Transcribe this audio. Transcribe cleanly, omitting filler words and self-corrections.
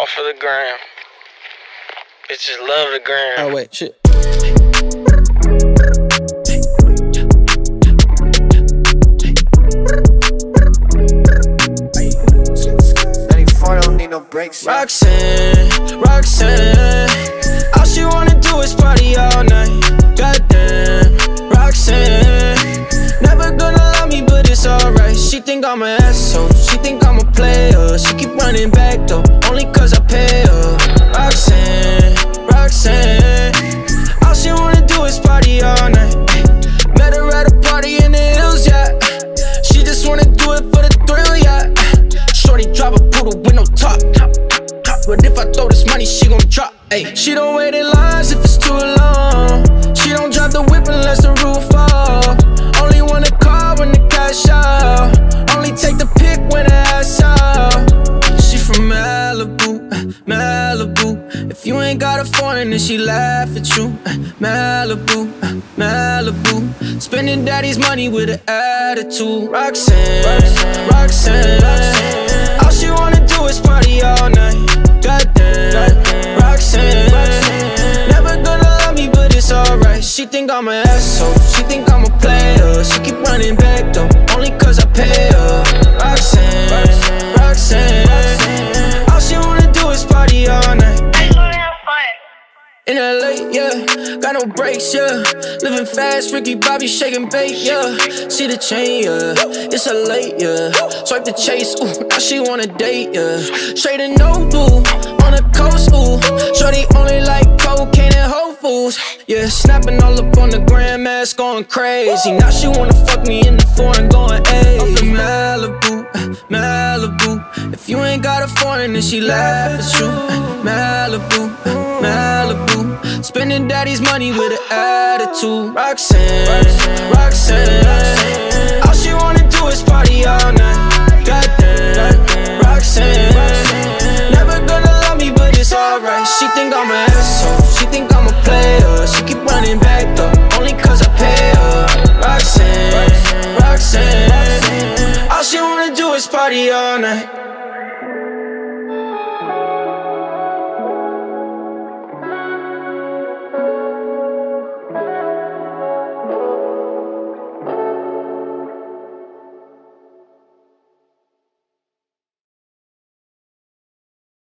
all for the gram. Bitches love the gram. Oh wait, shit. 94 don't need no breaks. Roxanne, Roxanne, all she wanna do is party all night. Goddamn, Roxanne, never gonna love me, but it's alright. She think I'm an asshole, she think I'm a player. She keep running back though, only cause I pay her. Roxanne, Roxanne, all she wanna do is party all night. Met her at a party in the hills, yeah. She just wanna do it for the thrill, yeah. Shorty drive a poodle with no top. But if I throw this money, she gon' drop. Ayy, she don't wait in lines if it's too long. She don't drive the whip unless the roof fall. Only want a car when the cash out. Only take the pic when the ass out. She from Malibu, Malibu. If you ain't got a foreign, then she laugh at you. Malibu, Malibu. Spending daddy's money with an attitude. Roxanne, Roxanne, Roxanne. All she wanna do is party all night. Goddamn, Roxanne, never gonna love me, but it's alright. She think I'm an asshole, she think I'm a player. She keep running back though, only cause I pay her. Roxanne, Roxanne, all she wanna do is party all night. In LA, yeah, got no brakes, yeah. Living fast, Ricky Bobby shaking bait, yeah. See the chain, yeah, it's a late, yeah. Swipe the chase, ooh, now she wanna date, yeah. Straight and no blue, on the coast, ooh. Shorty only like cocaine and Whole Foods, yeah. Snapping all up on the grandmas, going crazy. Now she wanna fuck me in the foreign, going ayy. Up in Malibu, Malibu. If you ain't got a foreign, then she laugh at you. Malibu, Malibu. Spending daddy's money with an attitude. Roxanne, Roxanne, Roxanne.